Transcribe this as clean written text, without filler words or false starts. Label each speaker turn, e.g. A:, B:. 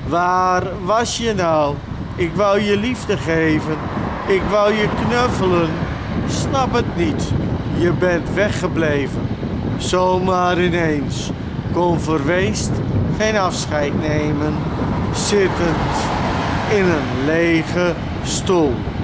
A: Waar was je nou? Ik wou je liefde geven. Ik wou je knuffelen. Snap het niet. Je bent weggebleven. Zomaar ineens. Kon verweest geen afscheid nemen. Zittend in een lege stoel.